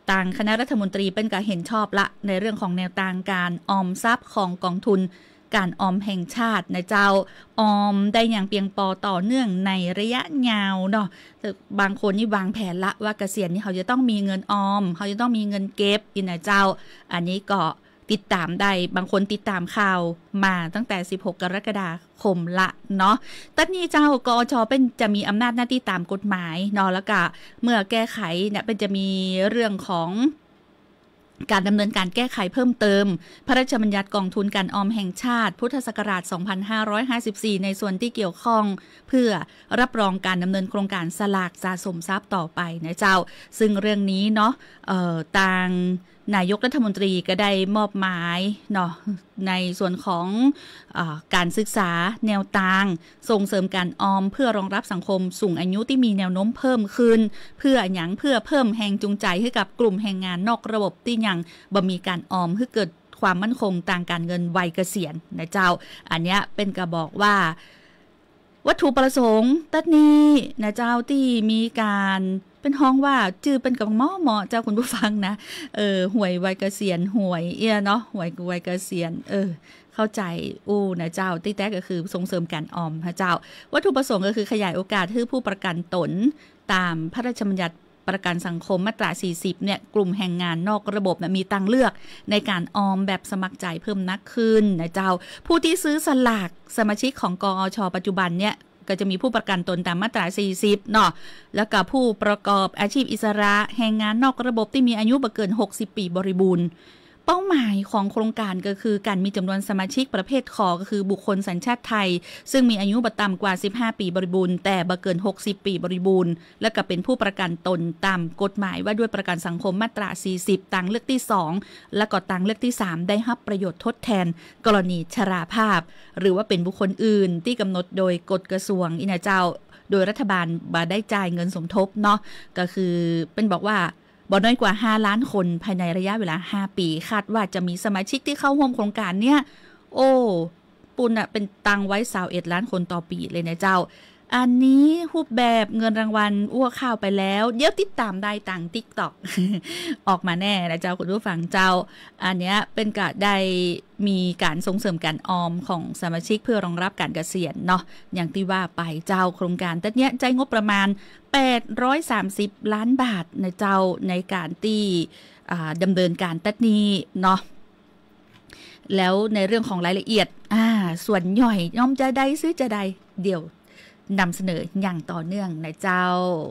Speaker 6: ต่างคณะรัฐมนตรีเป็นการเห็นชอบละในเรื่องของแนวทางการออมทรัพย์ของกองทุนการออมแห่งชาตินะเจ้าออมได้อย่างเพียงพอต่อเนื่องในระยะยาวเนาะบางคนนี่วางแผนละว่าเกษียณนี่เขาจะต้องมีเงินออมเขาจะต้องมีเงินเก็บอีนะเจ้าอันนี้ก็ติดตามได้บางคนติดตามข่าวมาตั้งแต่สิบหกกรกฎาคมละเนาะตอนนี้เจ้ากอชเป็นจะมีอำนาจหน้าที่ตามกฎหมายเนาะแล้วก็เมื่อแก้ไขเนี่ยเป็นจะมีเรื่องของการดำเนินการแก้ไขเพิ่มเติมพระราชบัญญัติกองทุนการออมแห่งชาติพุทธศักราชสองพันห้าร้อยห้าสิบสี่ในส่วนที่เกี่ยวข้องเพื่อรับรองการดำเนินโครงการสลากสะสมทรัพย์ต่อไปนะเจ้าซึ่งเรื่องนี้เนาะเอ่อทางนายกรัฐมนตรีก็ได้มอบหมายเนาะในส่วนของเอ่อการศึกษาแนวทางส่งเสริมการออมเพื่อรองรับสังคมสูงอายุที่มีแนวโน้มเพิ่มขึ้นเพื่อหยังเพื่อเพิ่มแรงจูงใจให้กับกลุ่มแรงงานนอกระบบที่ยังบ่มีการออมให้เกิดความมั่นคงทางการเงินวัยเกษียณนะเจ้าอันเนี้ยเป็นกระบอกว่าวัตถุประสงค์ตัดนี้นะเจ้าที่มีการเป็นห้องว่าจื่อเป็นกับหม้อหมอเจ้าคุณผู้ฟังนะเออหวยวัยเกษียณหวยเอี้ยเนาะหวยวัยเกษียณเออเข้าใจอู้นะเจ้าที่แท้ก็คือส่งเสริมการออมนะเจ้าวัตถุประสงค์ก็คือขยายโอกาสให้ผู้ประกันตนตามพระราชบัญญัติประกันสังคมมาตราสี่สิบเนี่ยกลุ่มแรงงานนอกระบบนะมีทางเลือกในการออมแบบสมัครใจเพิ่มนักขึ้นนะเจ้าผู้ที่ซื้อสลากสมาชิกของกอช.ปัจจุบันเนี่ยก็จะมีผู้ประกันตนตามมาตราสี่สิบเนาะแล้วก็ผู้ประกอบอาชีพอิสระแรงงานนอกระบบที่มีอายุบ่เกินหกสิบปีบริบูรณ์เป้าหมายของโครงการก็คือการมีจำนวนสมาชิกประเภทคอก็คือบุคคลสัญชาติไทยซึ่งมีอายุบ่ต่ำกว่าสิบห้าปีบริบูรณ์แต่บ่เกินหกสิบปีบริบูรณ์และก็เป็นผู้ประกันตนตามกฎหมายว่าด้วยประกันสังคมมาตราสี่สิบต่างเลือกที่สองและก็ต่างเลือกที่สามได้รับประโยชน์ทดแทนกรณีชราภาพหรือว่าเป็นบุคคลอื่นที่กำหนดโดยกฎกระทรวงอินะเจ้าโดยรัฐบาลบ่ได้จ่ายเงินสมทบเนาะก็คือเป็นบอกว่าบ่น้อยกว่าห้าล้านคนภายในระยะเวลาห้าปีคาดว่าจะมีสมาชิกที่เข้าร่วมโครงการเนี่ยโอ้ปุณน่ะเป็นตังไว้ยี่สิบเอ็ดล้านคนต่อปีเลยนะเจ้าอันนี้รูปแบบเงินรางวัลอ้วกข้าวไปแล้วเดี๋ยวติดตามได้ต่าง TikTok ออกมาแน่นะเจ้าคุณผู้ฟังเจ้าอันเนี้ยเป็นการได้มีการส่งเสริมการออมของสมาชิกเพื่อรองรับการเกษียณเนาะอย่างที่ว่าไปเจ้าโครงการตัดเนี้ยใจงบประมาณแปดร้อยสามสิบล้านบาทนะเจ้าในการที่ดำเนินการตัดนี้เนาะแล้วในเรื่องของรายละเอียดอ่าส่วนย่อยย่อมจะได้ซื้อจะได้เดี๋ยวนำเสนออย่างต่อเนื่องนะเจ้า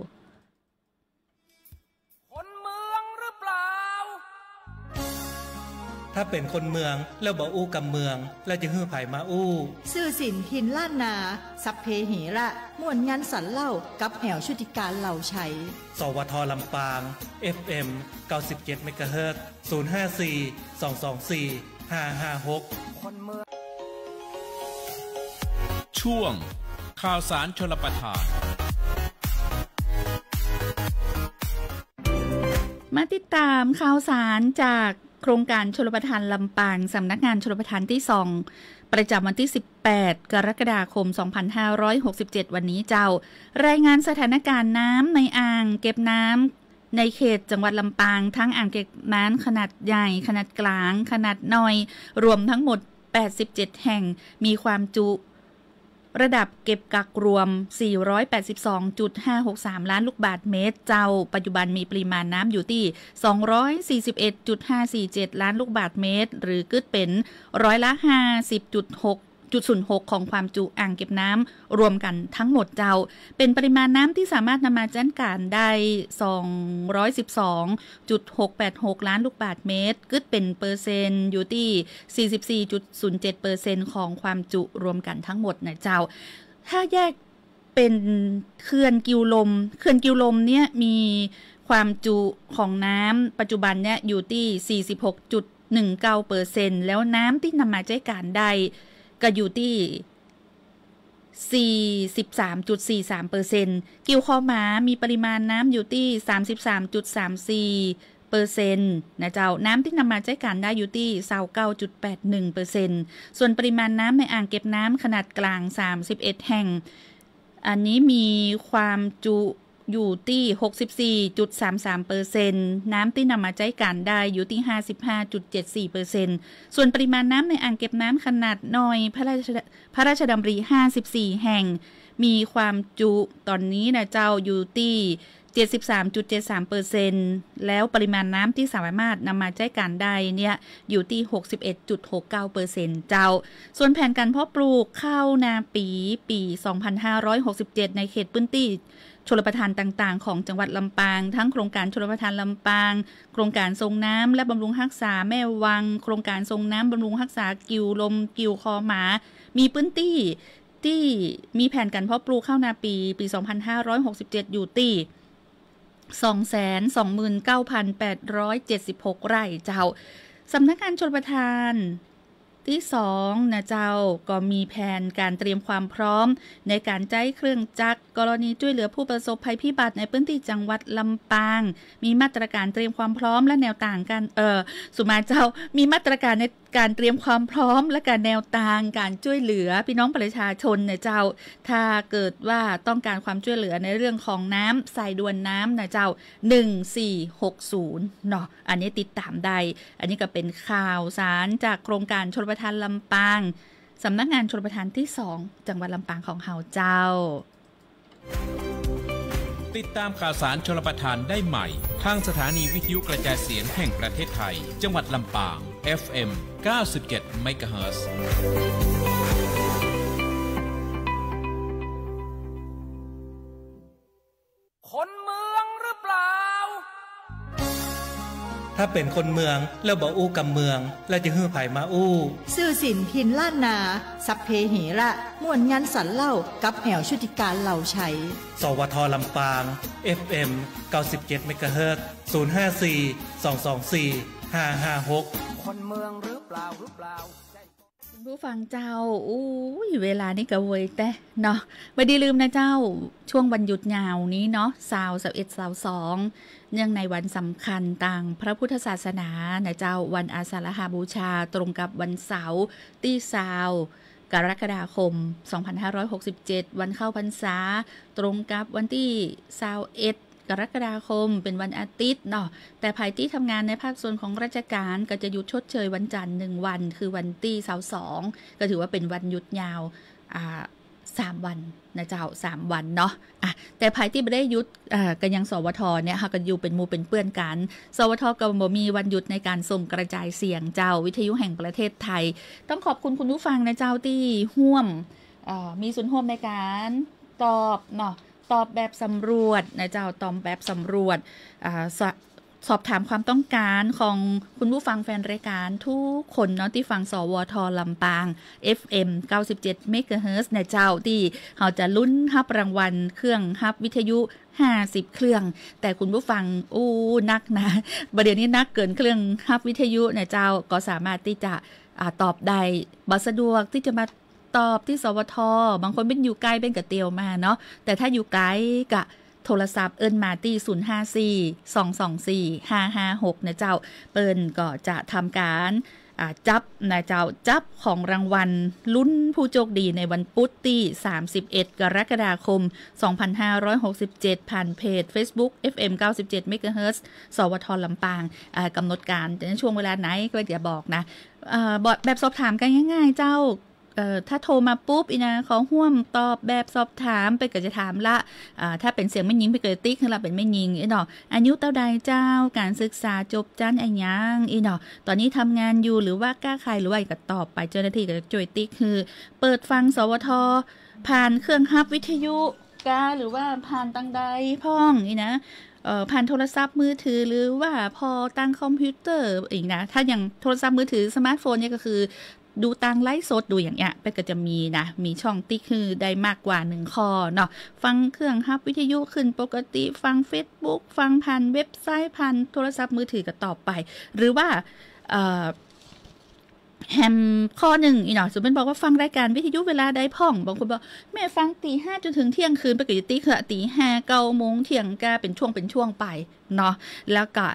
Speaker 8: คนเมืองหรือเปล่า
Speaker 3: ถ้าเป็นคนเมืองแล้วบ่อู้กับเมืองแล้วจะฮื้อไผมาอู้
Speaker 4: ซื่อสินหินล้านนาสัพเพเหระม่วนงานสันเล่ากับแหวชุติการเหล่าชัย
Speaker 3: สวทลำปาง เอฟ เอ็ม เก้าสิบเจ็ด เมกะเฮิรตซ์ ศูนย์ ห้า สี่ สอง สอง สี่ ห้า ห้า หก
Speaker 8: คนเมือง
Speaker 15: ช่วงข่าวสารชลประทาน
Speaker 6: มาติดตามข่าวสารจากโครงการชลประทานลำปางสำนักงานชลประทานที่สองประจำวันที่สิบแปดกรกฎาคมสองพันห้าร้อยหกสิบเจ็ดวันนี้เจ้ารายงานสถานการณ์น้ำในอ่างเก็บน้ำในเขตจังหวัดลำปางทั้งอ่างเก็บน้ำขนาดใหญ่ขนาดกลางขนาดน้อยรวมทั้งหมดแปดสิบเจ็ดแห่งมีความจุระดับเก็บกักรวม สี่ร้อยแปดสิบสองจุดห้าหกสาม ล้านลูกบาศก์เมตรเจ้าปัจจุบันมีปริมาณน้ำอยู่ที่ สองร้อยสี่สิบเอ็ดจุดห้าสี่เจ็ด ล้านลูกบาศก์เมตรหรือคิดเป็นร้อยละ ห้าสิบจุดหก จุดศูนย์หก ของความจุอ่างเก็บน้ำรวมกันทั้งหมดเจ้าเป็นปริมาณน้ำที่สามารถนำมาจัดการได้ สองร้อยสิบสองจุดหกแปดหก ล้านลูกบาศก์เมตรคิดเป็นเปอร์เซ็นต์อยู่ที่ สี่สิบสี่จุดศูนย์เจ็ดเปอร์เซ็นต์ ของความจุรวมกันทั้งหมดนะเจ้าถ้าแยกเป็นเขื่อนกิวลมเขื่อนกิวลมเนี่ยมีความจุของน้ำปัจจุบันเนี่ยอยู่ที่ สี่สิบหกจุดหนึ่งเก้าเปอร์เซ็นต์ แล้วน้ำที่นำมาใช้การได้ก็อยู่ที่ สี่สิบสามจุดสี่สามเปอร์เซ็นต์ กิวคอหมามีปริมาณน้ำอยู่ที่ สามสิบสามจุดสามสี่เปอร์เซ็นต์ นะเจ้าน้ำที่นำมาใช้การได้อยู่ที่ ยี่สิบเก้าจุดแปดหนึ่งเปอร์เซ็นต์ ส่วนปริมาณน้ำในอ่างเก็บน้ำขนาดกลางสามสิบเอ็ดแห่งอันนี้มีความจุอยู่ที่ หกสิบสี่จุดสามสามเปอร์เซ็นต์ น้ำที่นำมาใช้การได้อยู่ที่ ห้าสิบห้าจุดเจ็ดสี่เปอร์เซ็นต์ ส่วนปริมาณน้ำในอ่างเก็บน้ำขนาดน้อยพระราชพระราชดำริห้าสิบสี่แห่งมีความจุตอนนี้นะเจ้าอยู่ที่ เจ็ดสิบสามจุดเจ็ดสามเปอร์เซ็นต์ แล้วปริมาณน้ำที่สามารถนำมาใช้การได้เนี่ยอยู่ที่ หกสิบเอ็ดจุดหกเก้าเปอร์เซ็นต์ เจ้าส่วนแผนการเพาะปลูกข้าวนาปีปีสองพันห้าร้อยหกสิบเจ็ดในเขตพื้นที่ชลประทานต่างๆของจังหวัดลำปางทั้งโครงการชลประทานลำปางโครงการทรงน้ำและบำรุงรักษาแม่วังโครงการทรงน้ำบำรุงรักษากิวลมกิวคอหมามีพื้นที่ที่มีแผนการเพาะปลูกข้าวนาปีปีสองพันห้าร้อยหกสิบเจ็ดอยู่ที่ สองแสนสองหมื่นเก้าพันแปดร้อยเจ็ดสิบหก ไร่เจ้าสำนักงานชลประทานที่สองนะเจ้าก็มีแผนการเตรียมความพร้อมในการใช้เครื่องจักรกรณีช่วยเหลือผู้ประสบภัยพิบัติในพื้นที่จังหวัดลำปางมีมาตรการเตรียมความพร้อมและแนวต่างกันเออสุมาเจ้ามีมาตรการในการเตรียมความพร้อมและการแนวทางการช่วยเหลือพี่น้องประชาชนนะเจ้าถ้าเกิดว่าต้องการความช่วยเหลือในเรื่องของน้ำสายด่วนน้ำนะเจ้าหนึ่งสี่หกศูนย์เนาะอันนี้ติดตามได้อันนี้ก็เป็นข่าวสารจากโครงการชลประทานลำปางสำนักงานชลประทานที่สองจังหวัดลำปางของเฮาเจ้า
Speaker 15: ติดตามข่าวสารชลประทานได้ใหม่ทางสถานีวิทยุกระจายเสียงแห่งประเทศไทยจังหวัดลำปาง เอฟ เอ็ม เก้าสิบเจ็ด เมกะเฮิรตซ์
Speaker 8: คนเมืองหรือเปล่า
Speaker 3: ถ้าเป็นคนเมืองแล้วบ่อู้กับเมืองแล้วจะฮื้อไผมาอู้
Speaker 4: ซื่อสินพินล้านนาสัพเพเหระม่วนยันสันเล่ากับแหวชุติการเหล่าชัย
Speaker 3: สวทลำปาง เอฟ เอ็ม เก้าสิบเจ็ด เมกะเฮิรตซ์ ศูนย์ ห้า สี่ สอง สอง สี่ ห้า ห้า หก
Speaker 8: คนเมืองหรือเปล่าหรือเปล่า
Speaker 6: ผู้ฟังเจ้าอู้ยเวลานี่ก็เวยแต่เนาะไม่ได้ลืมนะเจ้าช่วงวันหยุดยาวนี้เนาะสาวสิบเอ็ดสาวสองเนื่องในวันสำคัญต่างพระพุทธศาสนานะเจ้าวันอาสาฬหบูชาตรงกับวันเสาร์ที่สาวกรกฎาคมสองพันห้าร้อยหกสิบเจ็ดวันเข้าพรรษาตรงกับวันที่ยี่สิบเอ็ดกรกฎาคมเป็นวันอาทิตย์เนาะแต่ภายที่ทำงานในภาคส่วนของราชการก็จะหยุดชดเชยวันจันทร์หนึ่งวันคือวันที่ยี่สิบสองก็ถือว่าเป็นวันหยุดยาวอ่าสามวันนะเจ้าสามวันเนาะอ่ะแต่ภายที่ไม่ได้หยุดอ่าก็ยังสวทเนี่ยค่ะก็อยู่เป็นหมู่เป็นเพื่อนกันสวทก็บ่มีวันหยุดในการส่งกระจายเสียงเจ้าวิทยุแห่งประเทศไทยต้องขอบคุณคุณผู้ฟังนะเจ้าที่ร่วมอ่ามีส่วนร่วมในการตอบเนาะตอบแบบสำรวจนะเจ้าตอบแบบสำรวจอ่าสอบถามความต้องการของคุณผู้ฟังแฟนรายการทุกคนเนาะที่ฟังสวทลำปาง เอฟ เอ็ม เก้าสิบเจ็ด เมกะเฮิรตซ์นะเจ้าที่เขาจะลุ้นรับรางวัลเครื่องรับวิทยุห้าสิบเครื่องแต่คุณผู้ฟังอู้นักนะประเดี๋ยวนี้นักเกินเครื่องรับวิทยุนะเจ้าก็สามารถที่จะอ่าตอบได้บ่สะดวกที่จะมาตอบที่สวทบางคนเป็นอยู่ไกลเป็นกะเตียวมาเนาะแต่ถ้าอยู่ไกลกะโทรศัพท์เอิ้นมาที่ศูนย์ ห้า สี่ สอง สอง สี่ ห้า ห้า หกนะเจ้าเปิ้นก็จะทำการจับนะเจ้าจับของรางวัลลุ้นผู้โชคดีในวันพุธที่สามสิบเอ็ดกรกฎาคมสองพันห้าร้อยหกสิบเจ็ดผ่านเพจ Facebook เอฟ เอ็ม เก้าสิบเจ็ด เมกะเฮิรตซ์ สวทลำปางกำหนดการในช่วงเวลาไหนก็จะบอกนะแบบสอบถามกันง่ายๆเจ้าเอ่อถ้าโทรมาปุ๊บอีนะขอร่วมตอบแบบสอบถามไปก็จะถามละอ่าถ้าเป็นเสียงไม่ยิงไปเกิดติ๊กคือเราเป็นไม่ยิงอีเนาะอายุเท่าใดเจ้าการศึกษาจบจันไอ้ยังอีเนาะตอนนี้ทำงานอยู่หรือว่ากล้าใครหรือว่าก็ตอบไปเจ้าหน้าที่ก็จะช่วยติ๊กคือเปิดฟังสวทผ่านเครื่องฮับวิทยุกาหรือว่าผ่านตังใดพ่องอีนะเอ่อผ่านโทรศัพท์มือถือหรือว่าพอตั้งคอมพิวเตอร์อีกนะถ้าอย่างโทรศัพท์มือถือสมาร์ทโฟนเนี่ยก็คือดูตังไลฟ์สดดูอย่างเงี้ยไปก็จะมีนะมีช่องติ๊กคือได้มากกว่าหนึ่งข้อเนาะฟังเครื่องฮับวิทยุขึ้นปกติฟัง Facebook ฟังผ่านเว็บไซต์ผ่านโทรศัพท์มือถือก็ต่อไปหรือว่าเอ่อแฮมข้อหนึ่งอีเนาะสมมติบอกว่าฟังรายการวิทยุเวลาใดพ่องบางคนบอกแม่ฟังตีห้าจนถึงเที่ยงคืนไปก็จะติ๊กคือตีห้าเก้าโมงเที่ยงกาเป็นช่วงเป็นช่วงไปเนาะแล้วก็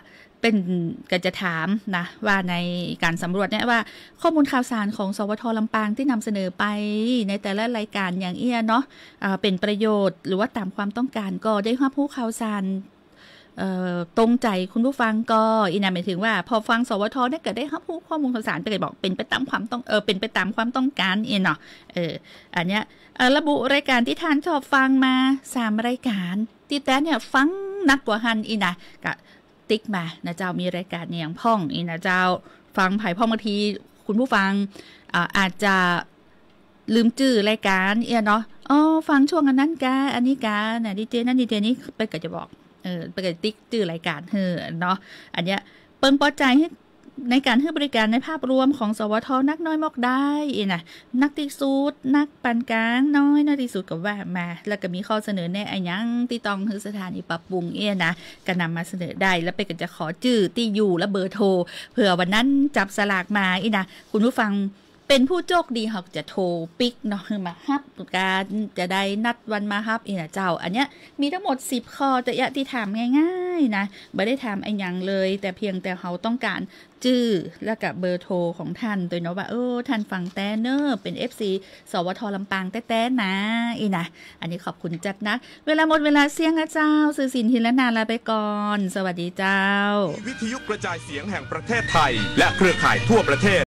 Speaker 6: เป็นก็จะถามนะว่าในการสำรวจเนี่ยว่าข้อมูลข่าวสารของสวทลำปางที่นำเสนอไปในแต่ละรายการอย่างเอี้ยเนาะะเป็นประโยชน์หรือว่าตามความต้องการก็ได้รับผู้ข่าวสารตรงใจคุณผู้ฟังก็อีน่าหมายถึงว่าพอฟังสวทเนี่ยเกิดได้รับผู้ข้อมูลข่าวสารไปเลยบอกเป็นไปตามความต้องเออเป็นไปตามความต้องการเองเนาะเอออันเนี้ยระบุรายการที่ท่านชอบฟังมาสามรายการที่แต่เนี่ยฟังนักกว่าหันอีน่ะก็ติ๊กมานะเจ้ามีรายการอย่างพ่องอีนะเจ้าฟังไผ่พ่องบางทีคุณผู้ฟัง อา, อาจจะลืมจื่อรายการเอียเนาะอ๋อฟังช่วงอันนั้นกาอันนี้กาเนี่ยดีเจนั้นดีเจนี้ไปก็จะบอกเออไปก็ติ๊กจื่อรายการเฮ้อเนาะอันเนี้ยเปิ้งพอใจให้ในการให้บริการในภาพรวมของสวทนักน้อยมอกได้อีนะนักที่สุดนักปานกลางน้อยนักที่สุดก็ว่ามาแล้วก็มีข้อเสนอแนะไอ้ยังที่ต้องคือสถานีปรับปรุงเอี้ยนะก็นำมาเสนอได้แล้วไปก็จะขอจื่อที่อยู่และเบอร์โทรเผื่อวันนั้นจับสลากมาอีนะคุณผู้ฟังเป็นผู้โชคดีเขาจะโทรปิกเนาะมาฮับการจะได้นัดวันมาฮับอีนะเจ้าอันเนี้ยมีทั้งหมดสิบข้อแต่ยะที่ถามง่ายๆนะไม่ได้ถามไอ้ยังเลยแต่เพียงแต่เขาต้องการจื่อแล้วกับเบอร์โทรของท่านโดยเนาะว่าเออท่านฟังแต่เนอเป็น เอฟ ซี สวทลำปางแต้ๆนะอีนะอันนี้ขอบคุณจัดนะเวลาหมดเวลาเสี่ยงนะเจ้าสื่อสินทินและนานลาไปก่อนสวัสดีเจ้า
Speaker 16: วิทยุกระจายเสียงแห่งประเทศไทยและเครือข่ายทั่วประเทศ